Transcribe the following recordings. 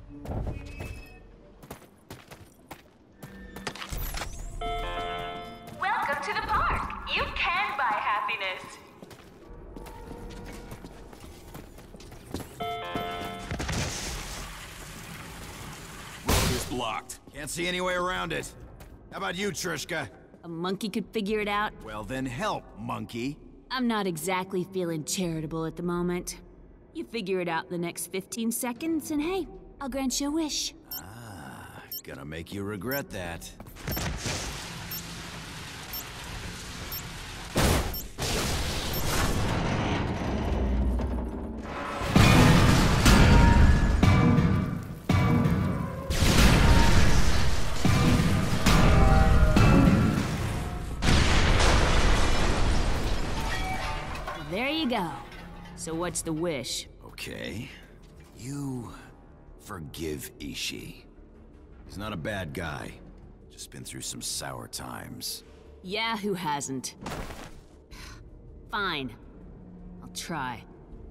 Welcome to the park. You can buy happiness. Road is blocked. Can't see any way around it. How about you, Trishka? A monkey could figure it out. Well, then help, monkey. I'm not exactly feeling charitable at the moment. You figure it out in the next 15 seconds, and hey, I'll grant you a wish. Ah, gonna make you regret that. There you go. So what's the wish? Okay. You forgive Ishi. He's not a bad guy. Just been through some sour times. Yeah, who hasn't? Fine. I'll try.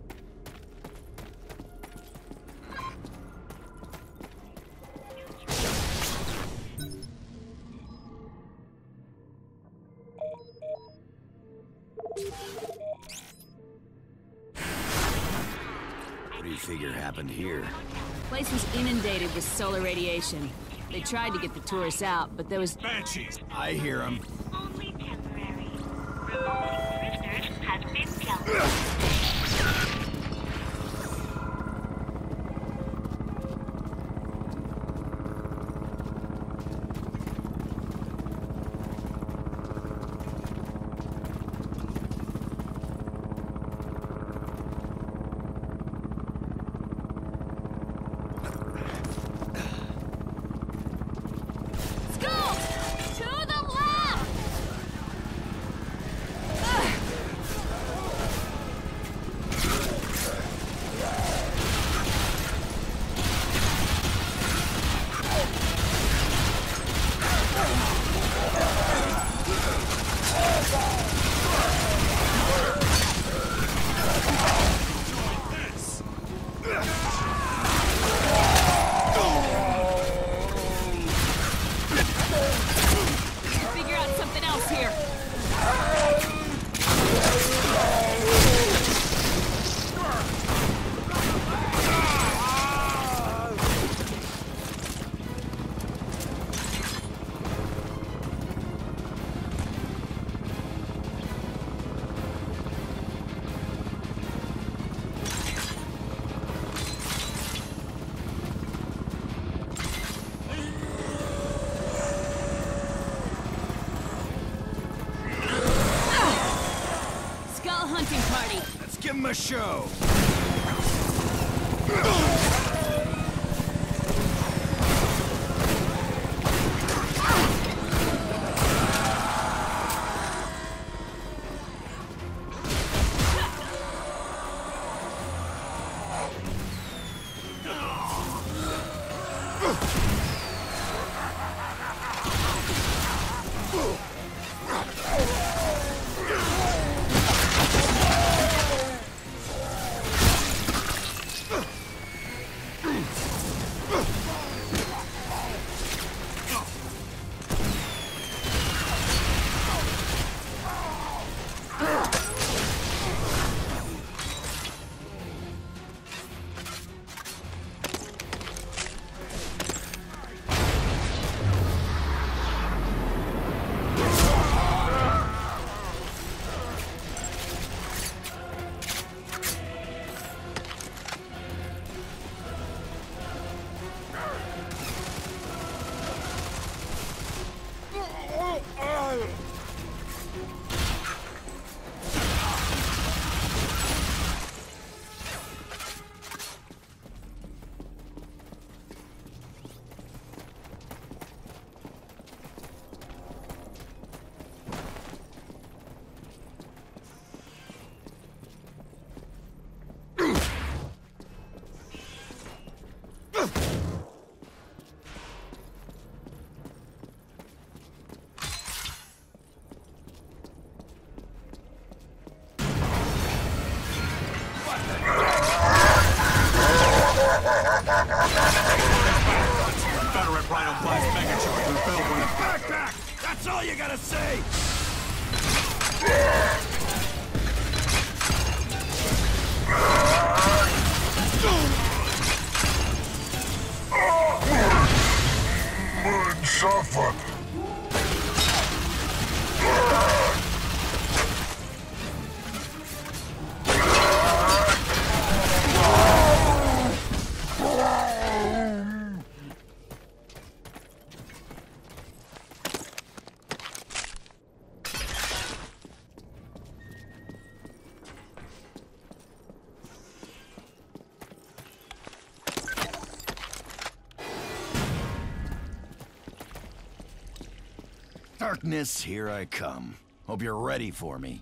What do you figure happened here? Place was inundated with solar radiation. They tried to get the tourists out, but there was... Banshees! I hear him. Only temporary. Remote prisoners has been killed. Figure out something else here. Hunting party. Let's give him a show. Confederate rhinoblast megacharge repelled one. Backpack! That's all you gotta say! Suffer. Darkness, here I come. Hope you're ready for me.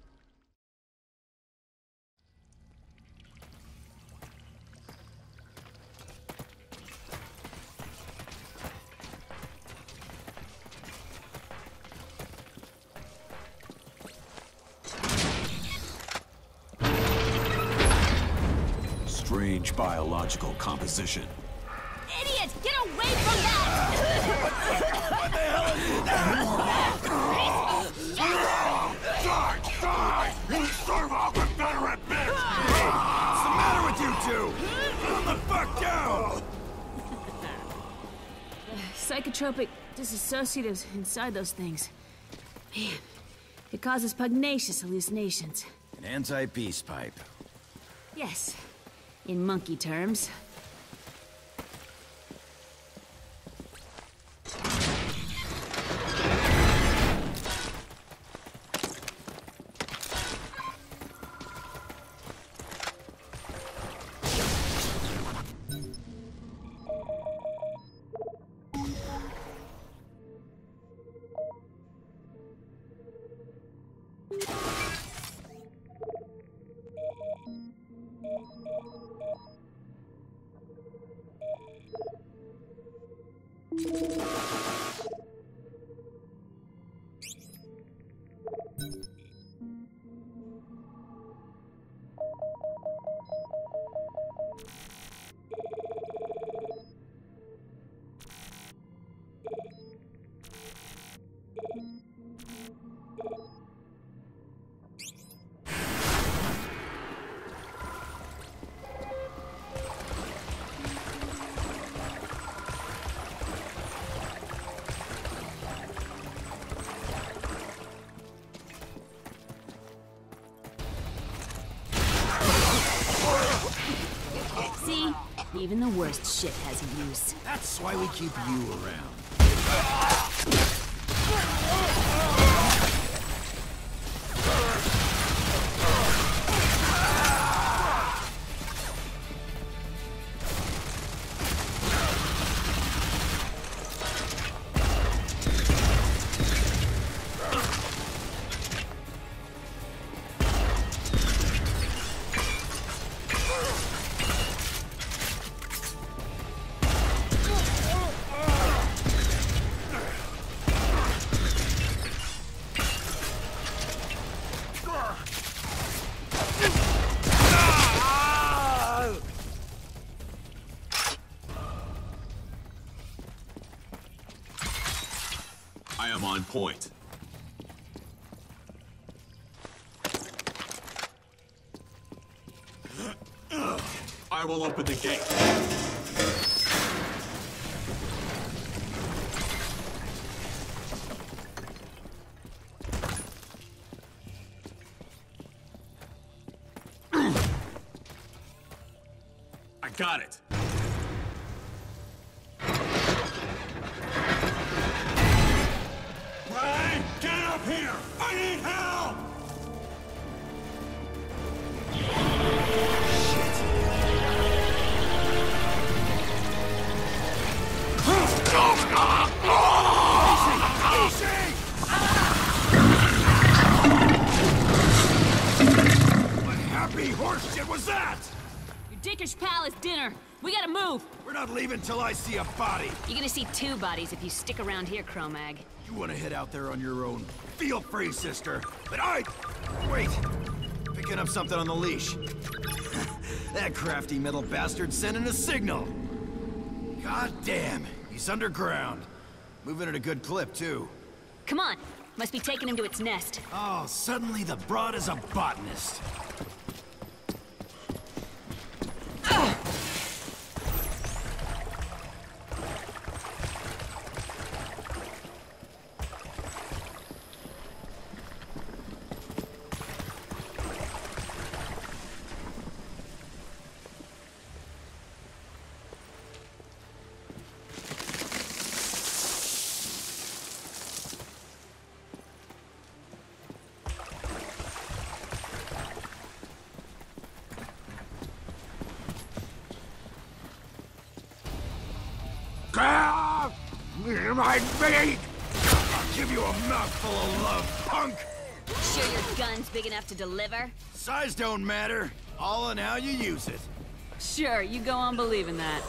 Strange biological composition. Idiot! Get away from that! Die! You serve our Confederate bitch! What's the matter with you two? Calm the fuck down! Psychotropic disassociatives inside those things. Man, it causes pugnacious hallucinations. An anti-peace pipe. Yes, in monkey terms. See? Even the worst shit has use. That's why we keep you around. I am on point. I will open the gate. I got it. Brian, get up here! I need help! What happy horse shit was that? Your dickish pal is dinner. We gotta move. We're not leaving till I see a body. You're gonna see two bodies if you stick around here, Cro-Mag. You want to head out there on your own? Feel free, sister. But wait! Picking up something on the leash. That crafty metal bastard's sending a signal! God damn, he's underground. Moving at a good clip, too. Come on. Must be taking him to its nest. Oh, suddenly the broad is a botanist. My meat! I'll give you a mouthful of love, punk! Sure your gun's big enough to deliver? Size don't matter. All in how you use it. Sure, you go on believing that.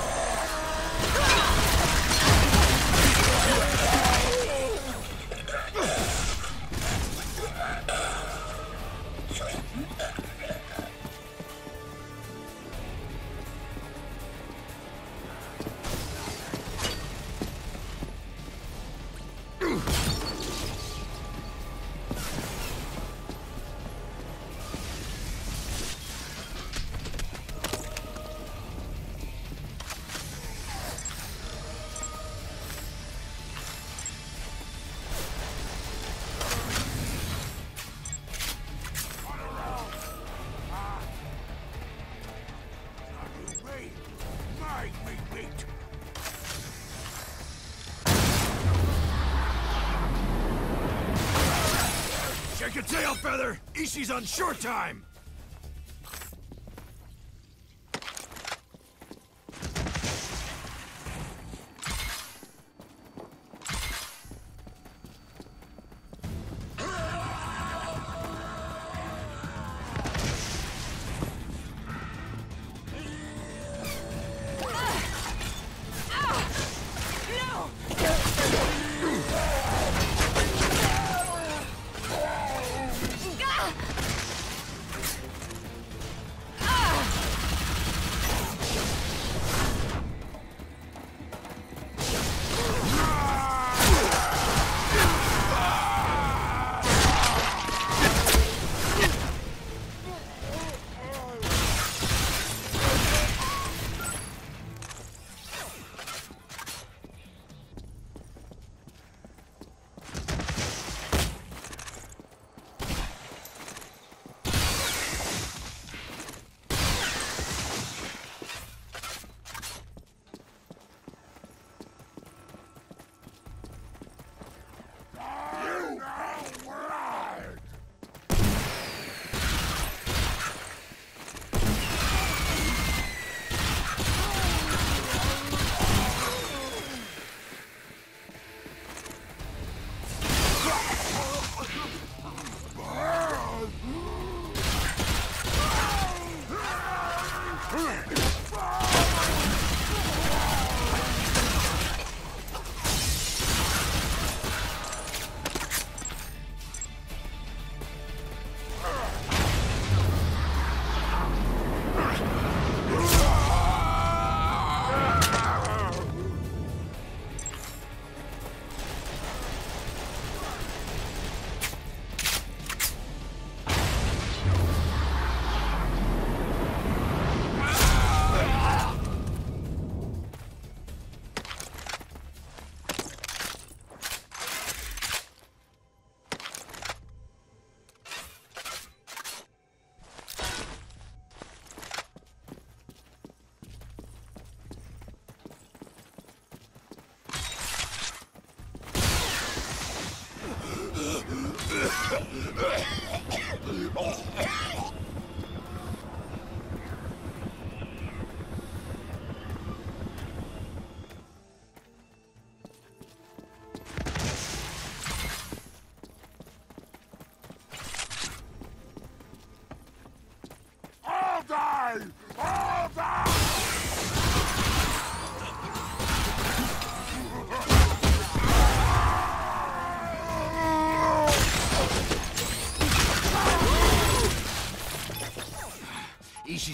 Check your tail feather! Ishi's on short time!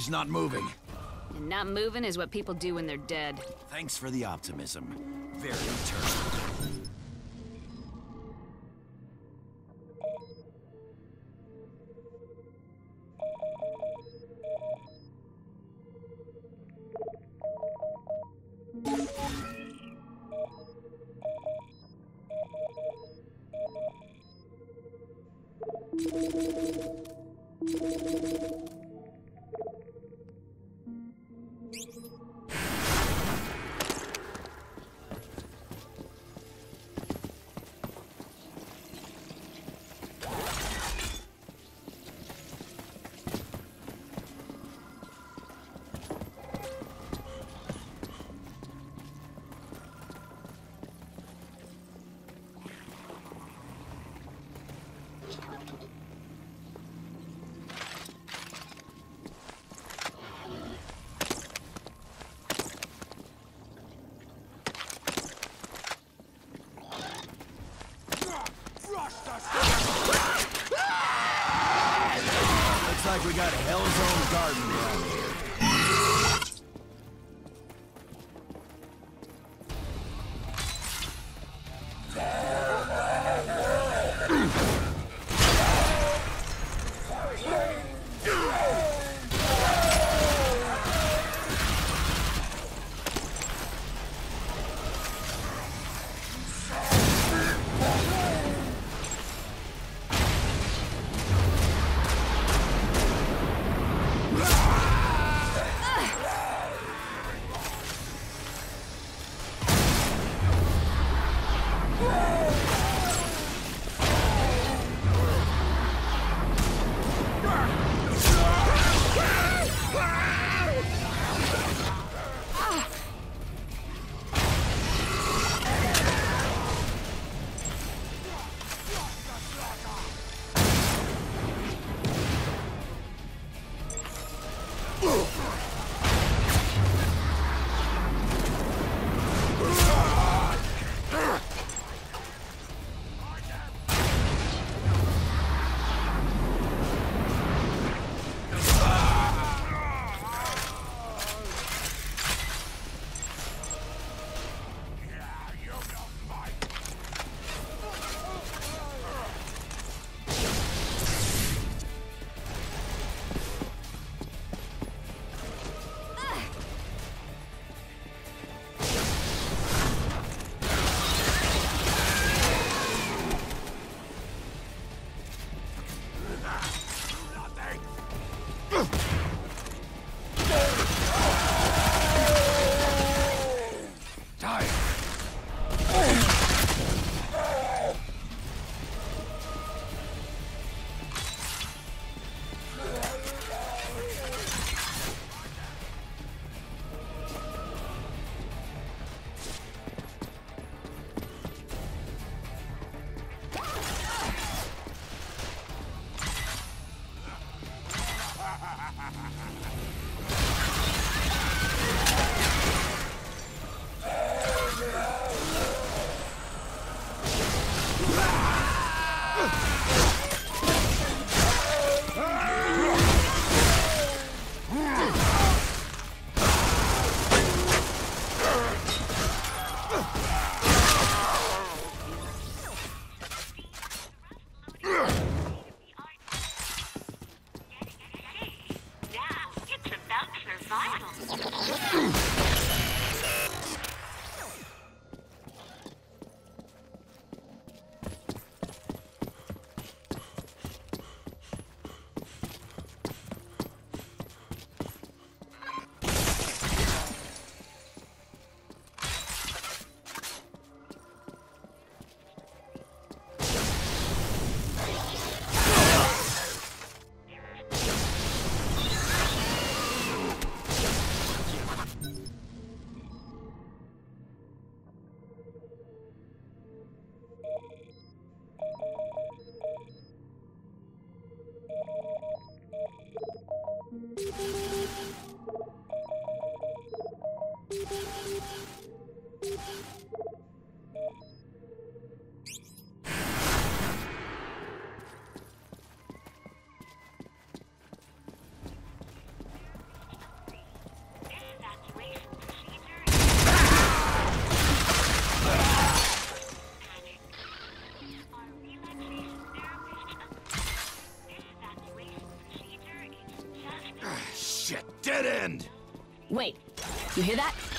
She's not moving. And not moving is what people do when they're dead. Thanks for the optimism. Very returning. Looks like we got Hell's Own Garden down here. Shit, dead end! Wait, you hear that?